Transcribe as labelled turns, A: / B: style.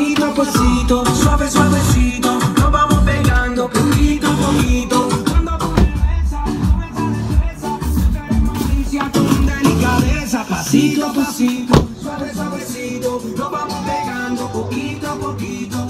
A: Pasito a pasito, suave, suavecito, nos vamos pegando poquito a poquito. Cuando tú me besas, con esa destreza, tú eres malicia con delicadeza. Pasito a pasito, suave, suavecito, nos vamos pegando poquito a poquito.